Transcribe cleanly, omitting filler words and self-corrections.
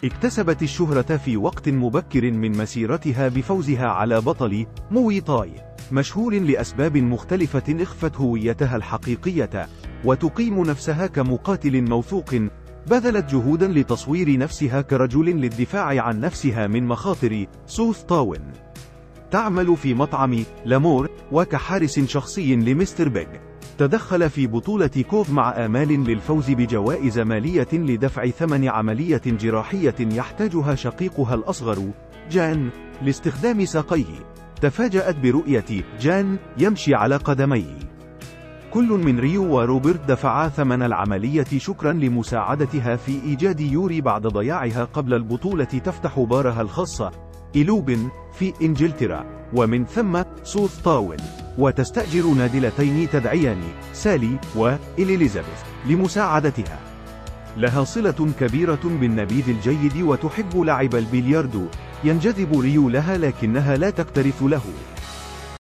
اكتسبت الشهرة في وقت مبكر من مسيرتها بفوزها على بطل موي تاي مشهور لأسباب مختلفة اخفت هويتها الحقيقية، وتقيم نفسها كمقاتل موثوق. بذلت جهودا لتصوير نفسها كرجل للدفاع عن نفسها من مخاطر سوث تاون. تعمل في مطعم لامور وكحارس شخصي لمستر بيج. تدخل في بطولة كوف مع آمال للفوز بجوائز مالية لدفع ثمن عملية جراحية يحتاجها شقيقها الأصغر جان لاستخدام ساقيه. تفاجأت برؤية جان يمشي على قدميه. كل من ريو وروبرت دفعا ثمن العملية شكرا لمساعدتها في إيجاد يوري بعد ضياعها قبل البطولة تفتح بارها الخاصة إلوبن في إنجلترا، ومن ثم سوث تاون، وتستأجر نادلتين تدعيان سالي وإليزابيث لمساعدتها. لها صلة كبيرة بالنبيذ الجيد وتحب لعب البلياردو. ينجذب ريو لها لكنها لا تكترث له.